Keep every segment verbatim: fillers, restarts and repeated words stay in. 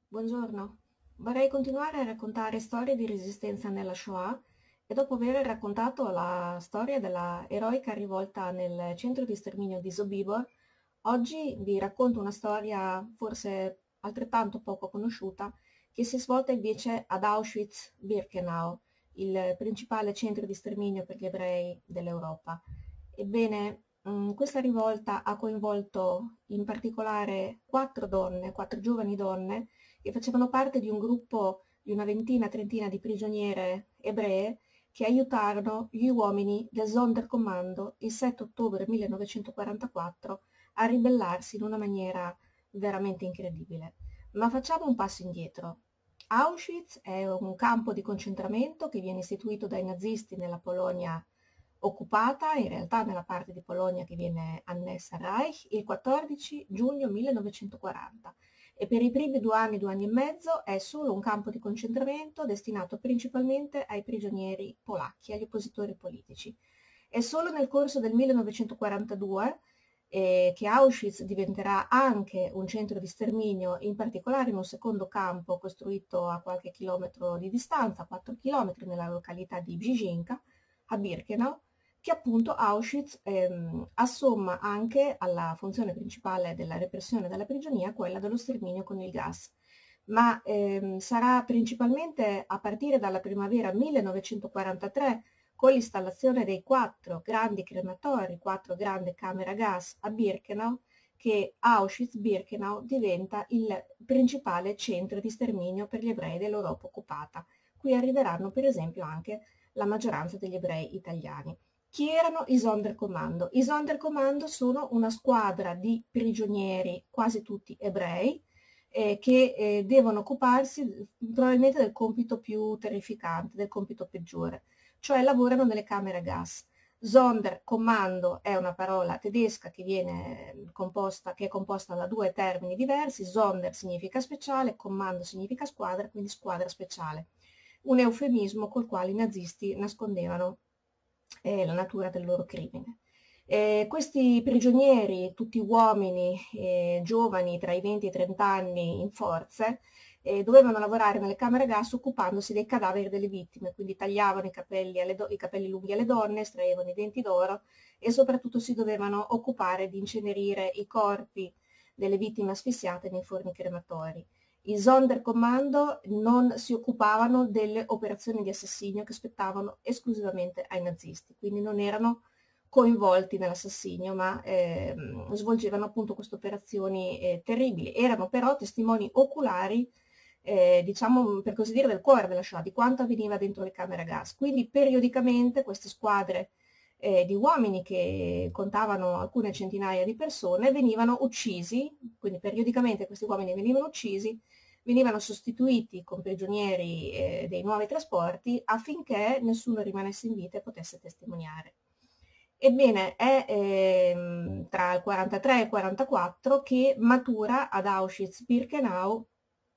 Buongiorno, vorrei continuare a raccontare storie di resistenza nella Shoah e dopo aver raccontato la storia della eroica rivolta nel centro di sterminio di Sobibor, oggi vi racconto una storia forse altrettanto poco conosciuta che si è svolta invece ad Auschwitz-Birkenau, il principale centro di sterminio per gli ebrei dell'Europa. Ebbene, mh, questa rivolta ha coinvolto in particolare quattro donne, quattro giovani donne, che facevano parte di un gruppo di una ventina, trentina di prigioniere ebree che aiutarono gli uomini del Sonderkommando il sette ottobre millenovecentoquarantaquattro a ribellarsi in una maniera veramente incredibile. Ma facciamo un passo indietro. Auschwitz è un campo di concentramento che viene istituito dai nazisti nella Polonia occupata, in realtà nella parte di Polonia che viene annessa al Reich, il quattordici giugno millenovecentoquaranta e per i primi due anni, due anni e mezzo è solo un campo di concentramento destinato principalmente ai prigionieri polacchi, agli oppositori politici. È solo nel corso del millenovecentoquarantadue eh, che Auschwitz diventerà anche un centro di sterminio, in particolare in un secondo campo costruito a qualche chilometro di distanza, quattro chilometri nella località di Brzezinka, a Birkenau, che appunto Auschwitz ehm, assomma anche alla funzione principale della repressione della prigionia, quella dello sterminio con il gas. Ma ehm, sarà principalmente a partire dalla primavera millenovecentoquarantatré, con l'installazione dei quattro grandi crematori, quattro grandi camere a gas a Birkenau, che Auschwitz-Birkenau diventa il principale centro di sterminio per gli ebrei dell'Europa occupata. Qui arriveranno per esempio anche la maggioranza degli ebrei italiani. Chi erano i Sonderkommando? I Sonderkommando sono una squadra di prigionieri, quasi tutti ebrei, eh, che eh, devono occuparsi probabilmente del compito più terrificante, del compito peggiore, cioè lavorano nelle camere a gas. Sonderkommando è una parola tedesca che viene composta, che è composta da due termini diversi. Sonder significa speciale, Kommando significa squadra, quindi squadra speciale. Un eufemismo col quale i nazisti nascondevano eh, la natura del loro crimine. Eh, questi prigionieri, tutti uomini eh, giovani tra i venti e i trenta anni in forze, eh, dovevano lavorare nelle camere a gas occupandosi dei cadaveri delle vittime, quindi tagliavano i capelli, alle do- i capelli lunghi alle donne, estraevano i denti d'oro e soprattutto si dovevano occupare di incenerire i corpi delle vittime asfissiate nei forni crematori. I Sonderkommando non si occupavano delle operazioni di assassinio che spettavano esclusivamente ai nazisti, quindi non erano coinvolti nell'assassinio, ma ehm, svolgevano appunto queste operazioni eh, terribili. Erano però testimoni oculari, eh, diciamo per così dire, del cuore della Shoah, di quanto avveniva dentro le camere a gas. Quindi periodicamente queste squadre eh, di uomini che contavano alcune centinaia di persone venivano uccisi, quindi periodicamente questi uomini venivano uccisi, venivano sostituiti con prigionieri eh, dei nuovi trasporti affinché nessuno rimanesse in vita e potesse testimoniare. Ebbene, è ehm, tra il quarantatré e il quarantaquattro che matura ad Auschwitz-Birkenau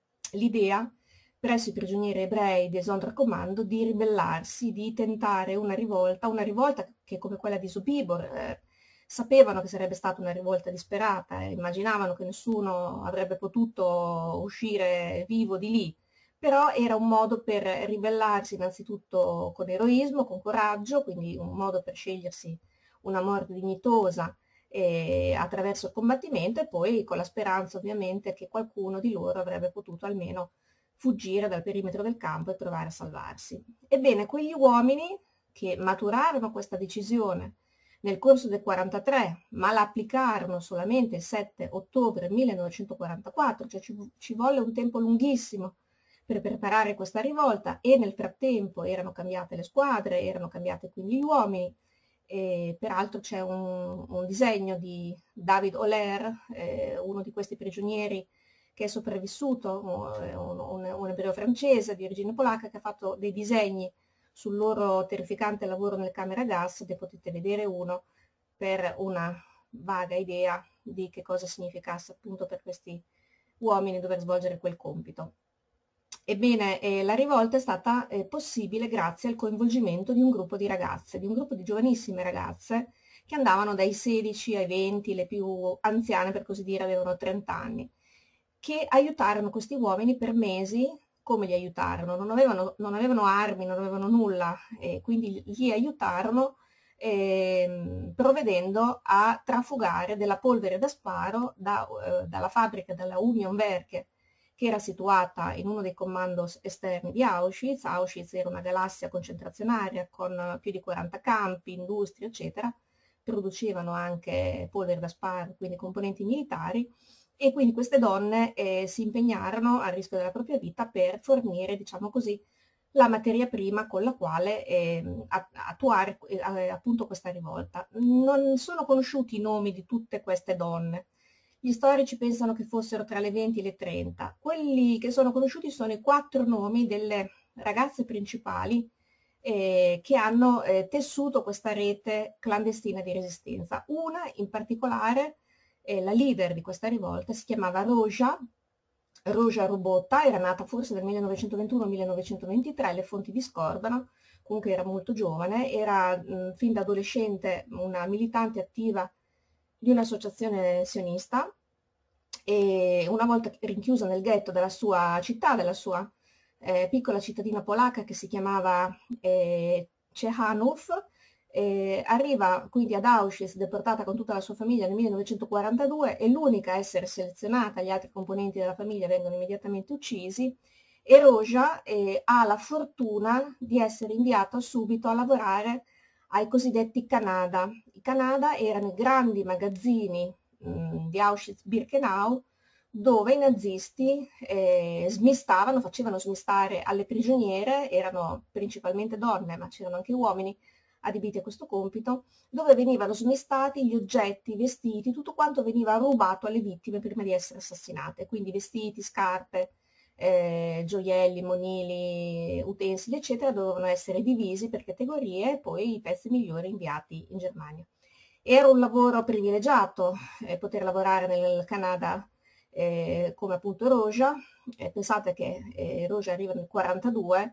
l'idea presso i prigionieri ebrei del Sonderkommando di ribellarsi, di tentare una rivolta, una rivolta che come quella di Sobibor eh, sapevano che sarebbe stata una rivolta disperata, eh, immaginavano che nessuno avrebbe potuto uscire vivo di lì, però era un modo per ribellarsi innanzitutto con eroismo, con coraggio, quindi un modo per scegliersi una morte dignitosa eh, attraverso il combattimento e poi con la speranza ovviamente che qualcuno di loro avrebbe potuto almeno fuggire dal perimetro del campo e provare a salvarsi. Ebbene, quegli uomini che maturarono questa decisione nel corso del quarantatré, ma la applicarono solamente il sette ottobre millenovecentoquarantaquattro, cioè ci, ci volle un tempo lunghissimo per preparare questa rivolta e nel frattempo erano cambiate le squadre, erano cambiati quindi gli uomini. E peraltro c'è un, un disegno di David Oler, eh, uno di questi prigionieri che è sopravvissuto, un, un, un ebreo francese di origine polacca che ha fatto dei disegni sul loro terrificante lavoro nel camera a gas, ne potete vedere uno per una vaga idea di che cosa significasse appunto per questi uomini dover svolgere quel compito. Ebbene, eh, la rivolta è stata eh, possibile grazie al coinvolgimento di un gruppo di ragazze, di un gruppo di giovanissime ragazze che andavano dai sedici ai venti, le più anziane per così dire avevano trenta anni. che aiutarono questi uomini per mesi. Come li aiutarono? Non avevano, non avevano armi, non avevano nulla, e quindi li aiutarono eh, provvedendo a trafugare della polvere da sparo da, eh, dalla fabbrica della Unionwerke, che era situata in uno dei commandos esterni di Auschwitz. Auschwitz era una galassia concentrazionaria con più di quaranta campi, industrie, eccetera. Producevano anche polvere da sparo, quindi componenti militari, e quindi queste donne eh, si impegnarono a rischio della propria vita per fornire, diciamo così, la materia prima con la quale eh, attuare eh, appunto questa rivolta. Non sono conosciuti i nomi di tutte queste donne. Gli storici pensano che fossero tra le venti e le trenta. Quelli che sono conosciuti sono i quattro nomi delle ragazze principali eh, che hanno eh, tessuto questa rete clandestina di resistenza. Una in particolare, eh, la leader di questa rivolta, si chiamava Roja, Roja Robota, era nata forse nel millenovecentoventuno millenovecentoventitré, le fonti discordano, comunque era molto giovane, era mh, fin da adolescente una militante attiva di un'associazione sionista, e una volta rinchiusa nel ghetto della sua città, della sua eh, piccola cittadina polacca che si chiamava eh, Ciechanów, eh, arriva quindi ad Auschwitz deportata con tutta la sua famiglia nel millenovecentoquarantadue, è l'unica a essere selezionata, gli altri componenti della famiglia vengono immediatamente uccisi, e Roja eh, ha la fortuna di essere inviata subito a lavorare ai cosiddetti Kanada. I Kanada erano i grandi magazzini mh, di Auschwitz-Birkenau, dove i nazisti eh, smistavano, facevano smistare alle prigioniere, erano principalmente donne, ma c'erano anche uomini adibiti a questo compito, dove venivano smistati gli oggetti, i vestiti, tutto quanto veniva rubato alle vittime prima di essere assassinate, quindi vestiti, scarpe, eh, gioielli, monili, utensili, eccetera, dovevano essere divisi per categorie e poi i pezzi migliori inviati in Germania. Era un lavoro privilegiato eh, poter lavorare nel Canada eh, come appunto Roja. Eh, pensate che eh, Roja arriva nel quarantadue,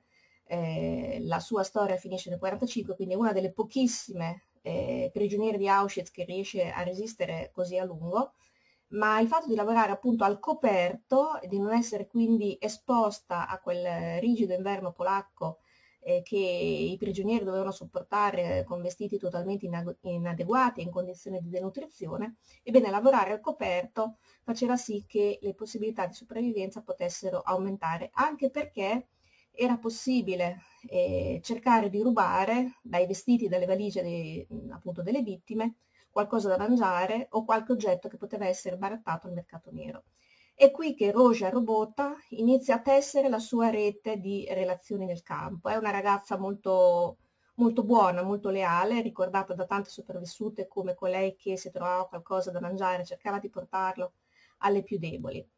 eh, la sua storia finisce nel quarantacinque, quindi è una delle pochissime eh, prigioniere di Auschwitz che riesce a resistere così a lungo, ma il fatto di lavorare appunto al coperto e di non essere quindi esposta a quel rigido inverno polacco eh, che i prigionieri dovevano sopportare con vestiti totalmente inadeguati e in condizioni di denutrizione, ebbene lavorare al coperto faceva sì che le possibilità di sopravvivenza potessero aumentare, anche perché era possibile eh, cercare di rubare dai vestiti, dalle valigie dei, appunto delle vittime, qualcosa da mangiare o qualche oggetto che poteva essere barattato al mercato nero. È qui che Roja Robota inizia a tessere la sua rete di relazioni nel campo. È una ragazza molto, molto buona, molto leale, ricordata da tante sopravvissute come colei che se trovava qualcosa da mangiare cercava di portarlo alle più deboli.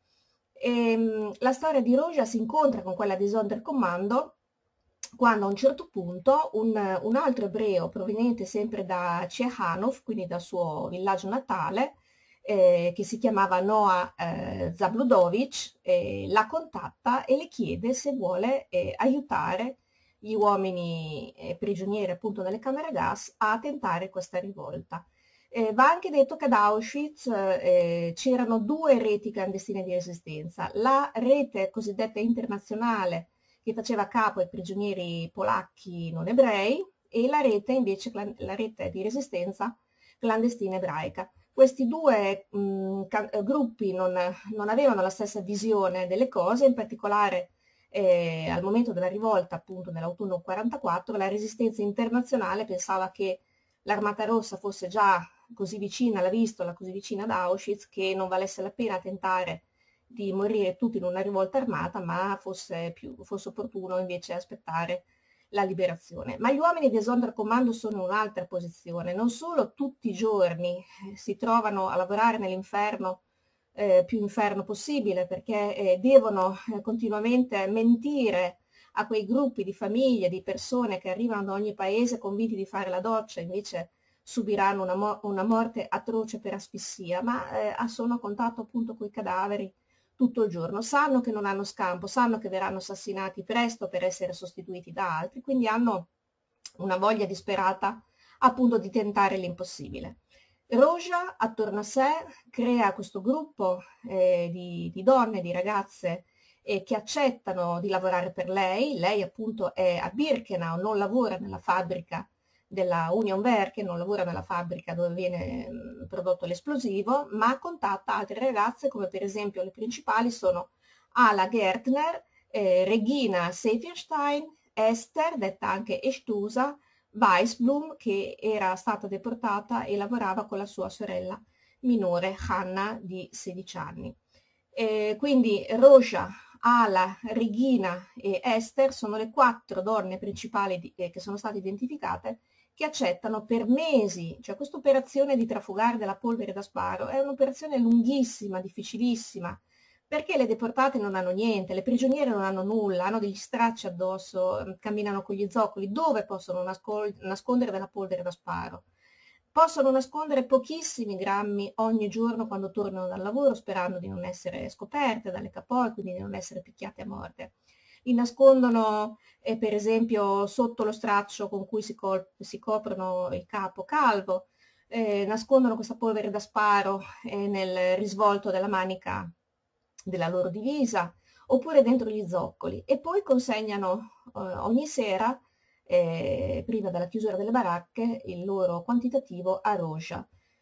E, la storia di Roja si incontra con quella di Sonderkommando quando a un certo punto un, un altro ebreo proveniente sempre da Ciechanów, quindi dal suo villaggio natale, eh, che si chiamava Noah eh, Zabludovic, eh, la contatta e le chiede se vuole eh, aiutare gli uomini eh, prigionieri appunto nelle camere gas a tentare questa rivolta. Eh, va anche detto che ad Auschwitz eh, c'erano due reti clandestine di resistenza, la rete cosiddetta internazionale che faceva capo ai prigionieri polacchi non ebrei e la rete invece, la rete di resistenza clandestina ebraica. Questi due mh, gruppi non, non avevano la stessa visione delle cose, in particolare eh, al momento della rivolta appunto nell'autunno quarantaquattro la resistenza internazionale pensava che l'Armata Rossa fosse già così vicina alla Vistola, così vicina ad Auschwitz, che non valesse la pena tentare di morire tutti in una rivolta armata, ma fosse, più, fosse opportuno invece aspettare la liberazione. Ma gli uomini di Sonderkommando sono in un'altra posizione, non solo tutti i giorni si trovano a lavorare nell'inferno eh, più inferno possibile, perché eh, devono eh, continuamente mentire a quei gruppi di famiglie, di persone che arrivano da ogni paese convinti di fare la doccia, invece subiranno una, mo una morte atroce per asfissia, ma eh, sono a contatto appunto con i cadaveri tutto il giorno, sanno che non hanno scampo, sanno che verranno assassinati presto per essere sostituiti da altri, quindi hanno una voglia disperata appunto di tentare l'impossibile. Roja attorno a sé crea questo gruppo eh, di, di donne, di ragazze eh, che accettano di lavorare per lei. Lei appunto è a Birkenau, non lavora nella fabbrica della Unionwerke, non lavora nella fabbrica dove viene mh, prodotto l'esplosivo, ma contatta altre ragazze come per esempio le principali sono Ala Gärtner, eh, Regina Seifenstein, Esther, detta anche Estusa, Weisblum, che era stata deportata e lavorava con la sua sorella minore Hanna di sedici anni. Eh, quindi Roja, Ala, Regina e Esther sono le quattro donne principali di, eh, che sono state identificate, che accettano per mesi, cioè questa operazione di trafugare della polvere da sparo è un'operazione lunghissima, difficilissima, perché le deportate non hanno niente, le prigioniere non hanno nulla, hanno degli stracci addosso, camminano con gli zoccoli, dove possono nascondere della polvere da sparo? Possono nascondere pochissimi grammi ogni giorno quando tornano dal lavoro, sperando di non essere scoperte dalle capoi, quindi di non essere picchiate a morte. Li nascondono eh, per esempio sotto lo straccio con cui si, si coprono il capo calvo, eh, nascondono questa polvere da sparo eh, nel risvolto della manica della loro divisa oppure dentro gli zoccoli e poi consegnano eh, ogni sera, eh, prima della chiusura delle baracche, il loro quantitativo a Roja.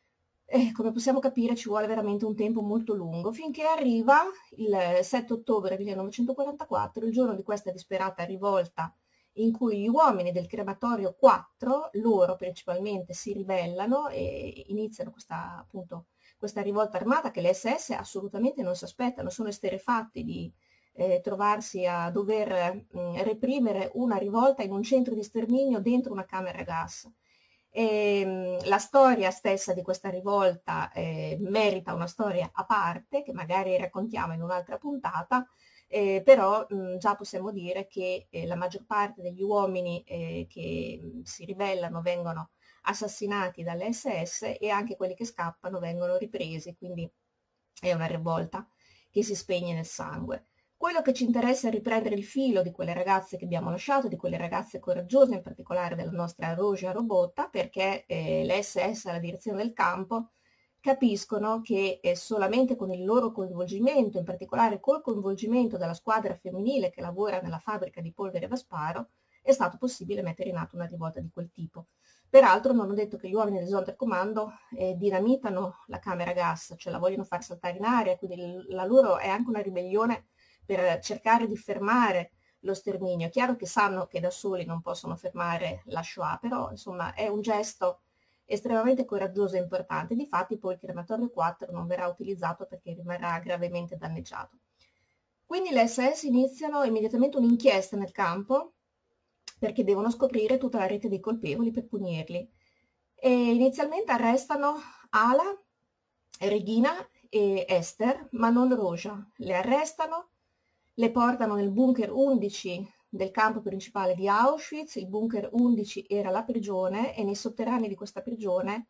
E come possiamo capire ci vuole veramente un tempo molto lungo, finché arriva il sette ottobre millenovecentoquarantaquattro, il giorno di questa disperata rivolta in cui gli uomini del crematorio quattro, loro principalmente, si ribellano e iniziano questa, appunto, questa rivolta armata che le S S assolutamente non si aspettano, sono esterrefatti di eh, trovarsi a dover mh, reprimere una rivolta in un centro di sterminio dentro una camera a gas. E, mh, la storia stessa di questa rivolta eh, merita una storia a parte che magari raccontiamo in un'altra puntata, eh, però mh, già possiamo dire che eh, la maggior parte degli uomini eh, che mh, si ribellano vengono assassinati dalle S S e anche quelli che scappano vengono ripresi, quindi è una rivolta che si spegne nel sangue. Quello che ci interessa è riprendere il filo di quelle ragazze che abbiamo lasciato, di quelle ragazze coraggiose, in particolare della nostra Roja Robotta, perché eh, le S S alla direzione del campo capiscono che eh, solamente con il loro coinvolgimento, in particolare col coinvolgimento della squadra femminile che lavora nella fabbrica di polvere da sparo, è stato possibile mettere in atto una rivolta di quel tipo. Peraltro non ho detto che gli uomini del Sonderkommando eh, dinamitano la camera a gas, cioè la vogliono far saltare in aria, quindi la loro è anche una ribellione per cercare di fermare lo sterminio. È chiaro che sanno che da soli non possono fermare la Shoah, però insomma è un gesto estremamente coraggioso e importante. Difatti poi il crematorio quattro non verrà utilizzato perché rimarrà gravemente danneggiato. Quindi le S S iniziano immediatamente un'inchiesta nel campo perché devono scoprire tutta la rete dei colpevoli per punirli. E inizialmente arrestano Ala, Regina e Esther, ma non Roja. Le arrestano, le portano nel bunker undici del campo principale di Auschwitz. Il bunker undici era la prigione e nei sotterranei di questa prigione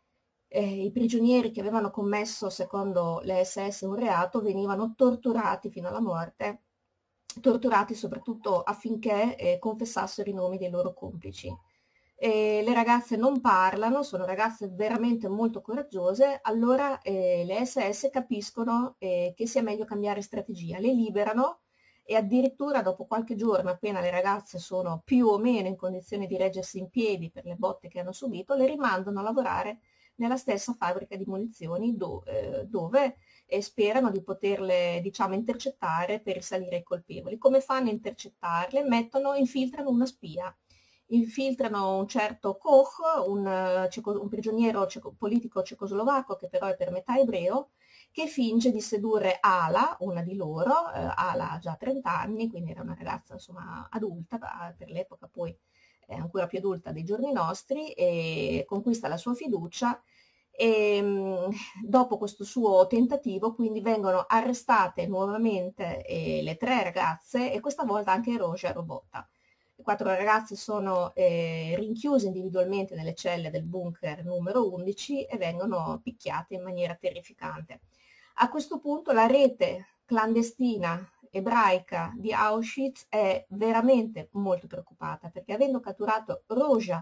eh, i prigionieri che avevano commesso, secondo le S S, un reato venivano torturati fino alla morte, torturati soprattutto affinché eh, confessassero i nomi dei loro complici. E le ragazze non parlano, sono ragazze veramente molto coraggiose, allora eh, le S S capiscono eh, che sia meglio cambiare strategia, le liberano e addirittura dopo qualche giorno, appena le ragazze sono più o meno in condizione di reggersi in piedi per le botte che hanno subito, le rimandano a lavorare nella stessa fabbrica di munizioni do, eh, dove eh, sperano di poterle, diciamo, intercettare per risalire ai colpevoli. Come fanno a intercettarle? Mettono, infiltrano una spia. Infiltrano un certo Koch, un, un prigioniero ceco, politico cecoslovacco che però è per metà ebreo, che finge di sedurre Ala, una di loro. eh, Ala ha già trenta anni, quindi era una ragazza insomma adulta, per l'epoca poi è ancora più adulta dei giorni nostri, e conquista la sua fiducia e mh, dopo questo suo tentativo quindi vengono arrestate nuovamente eh, le tre ragazze e questa volta anche Roja Robotta. Le quattro ragazze sono eh, rinchiuse individualmente nelle celle del bunker numero undici e vengono picchiate in maniera terrificante. A questo punto la rete clandestina ebraica di Auschwitz è veramente molto preoccupata perché avendo catturato Roja,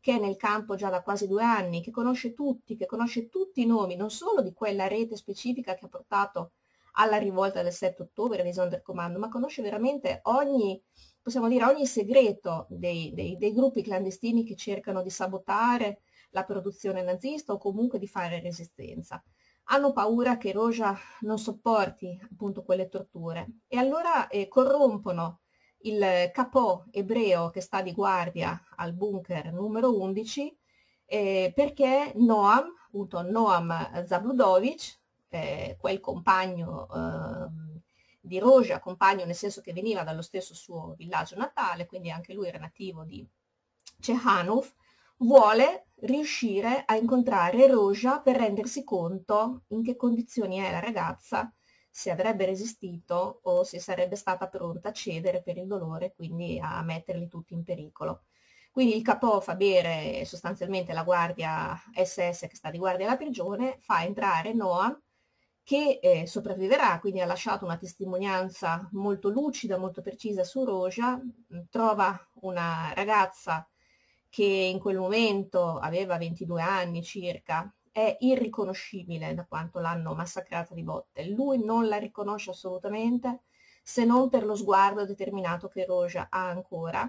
che è nel campo già da quasi due anni, che conosce tutti, che conosce tutti i nomi, non solo di quella rete specifica che ha portato alla rivolta del sette ottobre di Sonderkommando, ma conosce veramente ogni, possiamo dire, ogni segreto dei, dei, dei gruppi clandestini che cercano di sabotare la produzione nazista o comunque di fare resistenza. Hanno paura che Roja non sopporti appunto quelle torture e allora eh, corrompono il capò ebreo che sta di guardia al bunker numero undici eh, perché Noam, appunto Noam Zabludovic, eh, quel compagno eh, di Roja, compagno nel senso che veniva dallo stesso suo villaggio natale, quindi anche lui era nativo di Cechanov, vuole riuscire a incontrare Roja per rendersi conto in che condizioni è la ragazza, se avrebbe resistito o se sarebbe stata pronta a cedere per il dolore, quindi a metterli tutti in pericolo. Quindi il capò fa bere sostanzialmente la guardia S S che sta di guardia alla prigione, fa entrare Noam, che eh, sopravviverà, quindi ha lasciato una testimonianza molto lucida, molto precisa su Roja, trova una ragazza che in quel momento aveva ventidue anni circa, è irriconoscibile da quanto l'hanno massacrata di botte. Lui non la riconosce assolutamente, se non per lo sguardo determinato che Roja ha ancora.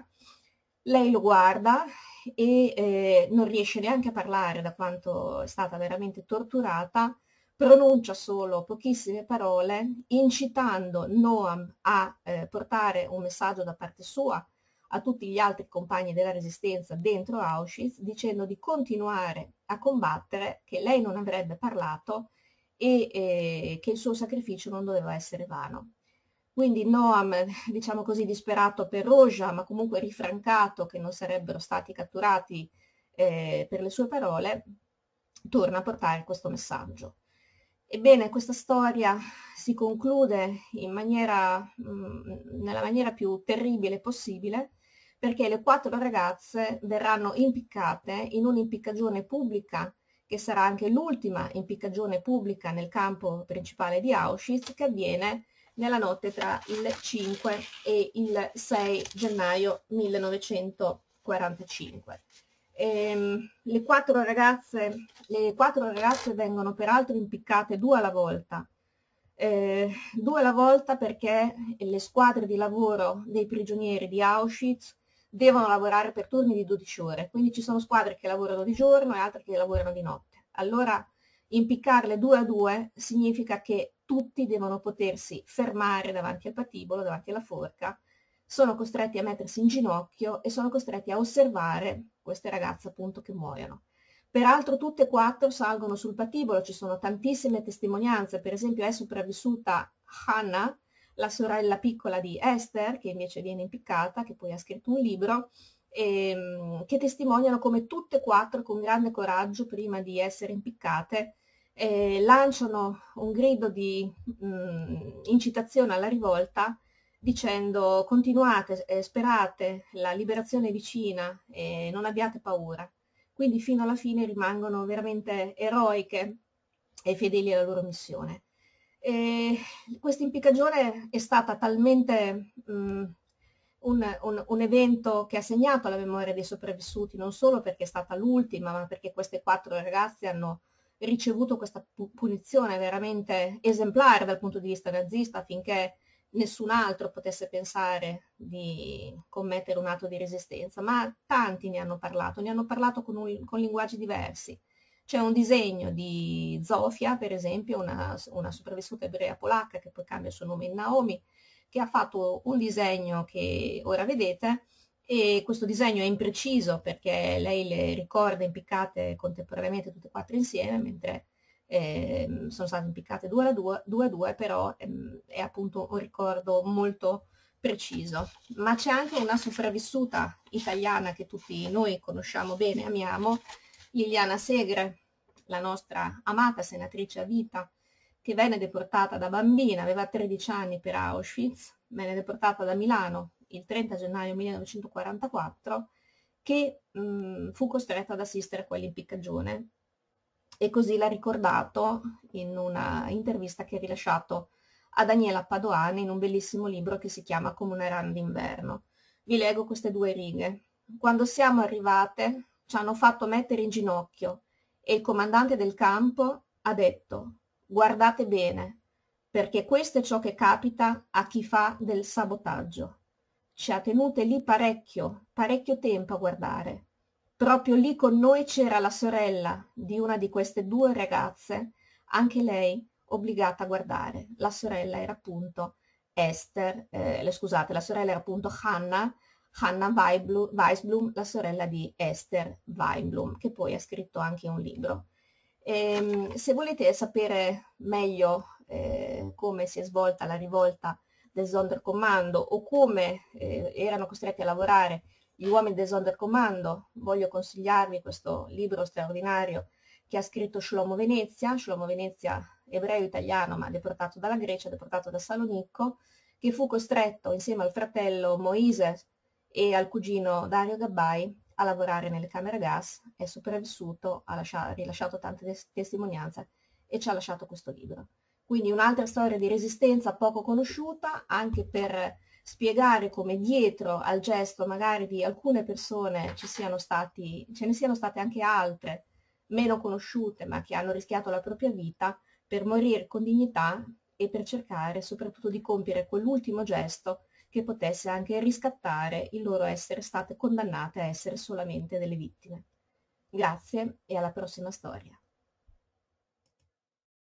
Lei lo guarda e eh, non riesce neanche a parlare da quanto è stata veramente torturata, pronuncia solo pochissime parole, incitando Noam a eh, portare un messaggio da parte sua a tutti gli altri compagni della resistenza dentro Auschwitz, dicendo di continuare a combattere, che lei non avrebbe parlato e eh, che il suo sacrificio non doveva essere vano. Quindi Noam, diciamo così, disperato per Roja, ma comunque rifrancato che non sarebbero stati catturati eh, per le sue parole, torna a portare questo messaggio. Ebbene, questa storia si conclude in maniera, mh, nella maniera più terribile possibile, perché le quattro ragazze verranno impiccate in un'impiccagione pubblica, che sarà anche l'ultima impiccagione pubblica nel campo principale di Auschwitz, che avviene nella notte tra il cinque e il sei gennaio millenovecentoquarantacinque. Ehm, le, quattro ragazze, le quattro ragazze vengono peraltro impiccate due alla volta, eh, due alla volta perché le squadre di lavoro dei prigionieri di Auschwitz devono lavorare per turni di dodici ore, quindi ci sono squadre che lavorano di giorno e altre che lavorano di notte. Allora impiccarle due a due significa che tutti devono potersi fermare davanti al patibolo, davanti alla forca, sono costretti a mettersi in ginocchio e sono costretti a osservare queste ragazze appunto che muoiono. Peraltro tutte e quattro salgono sul patibolo, ci sono tantissime testimonianze, per esempio è sopravvissuta Hannah, la sorella piccola di Esther, che invece viene impiccata, che poi ha scritto un libro, ehm, che testimoniano come tutte e quattro con grande coraggio prima di essere impiccate eh, lanciano un grido di mh, incitazione alla rivolta dicendo continuate, eh, sperate, la liberazione è vicina e non abbiate paura. Quindi fino alla fine rimangono veramente eroiche e fedeli alla loro missione. Questa impiccagione è stata talmente mh, un, un, un evento che ha segnato la memoria dei sopravvissuti, non solo perché è stata l'ultima, ma perché queste quattro ragazze hanno ricevuto questa punizione veramente esemplare dal punto di vista nazista, affinché nessun altro potesse pensare di commettere un atto di resistenza, ma tanti ne hanno parlato, ne hanno parlato con, un, con linguaggi diversi. C'è un disegno di Zofia, per esempio, una, una sopravvissuta ebrea polacca che poi cambia il suo nome in Naomi, che ha fatto un disegno che ora vedete, e questo disegno è impreciso perché lei le ricorda impiccate contemporaneamente tutte e quattro insieme, mentre eh, sono state impiccate due a due, due, a due però ehm, è appunto un ricordo molto preciso. Ma c'è anche una sopravvissuta italiana che tutti noi conosciamo bene, amiamo, Liliana Segre, la nostra amata senatrice a vita, che venne deportata da bambina, aveva tredici anni per Auschwitz, venne deportata da Milano il trenta gennaio millenovecentoquarantaquattro, che mh, fu costretta ad assistere a quell'impiccagione. E così l'ha ricordato in una intervista che ha rilasciato a Daniela Padoani in un bellissimo libro che si chiama Come una rana d'inverno. Vi leggo queste due righe. Quando siamo arrivate, ci hanno fatto mettere in ginocchio e il comandante del campo ha detto: guardate bene, perché questo è ciò che capita a chi fa del sabotaggio. Ci ha tenute lì parecchio, parecchio tempo a guardare. Proprio lì con noi c'era la sorella di una di queste due ragazze, anche lei obbligata a guardare. La sorella era appunto Esther, eh, scusate, la sorella era appunto Hannah, Hannah Weisblum, la sorella di Esther Weinblum, che poi ha scritto anche un libro. E, se volete sapere meglio eh, come si è svolta la rivolta del Sonderkommando o come eh, erano costretti a lavorare gli uomini del Sonderkommando, voglio consigliarvi questo libro straordinario che ha scritto Shlomo Venezia, Shlomo Venezia ebreo-italiano ma deportato dalla Grecia, deportato da Salonicco, che fu costretto insieme al fratello Moise e al cugino Dario Gabbai a lavorare nelle camere a gas, è sopravvissuto, ha lasciato, rilasciato tante testimonianze e ci ha lasciato questo libro. Quindi un'altra storia di resistenza poco conosciuta, anche per spiegare come dietro al gesto magari di alcune persone ci siano stati, ce ne siano state anche altre meno conosciute ma che hanno rischiato la propria vita per morire con dignità e per cercare soprattutto di compiere quell'ultimo gesto che potesse anche riscattare il loro essere state condannate a essere solamente delle vittime. Grazie e alla prossima storia.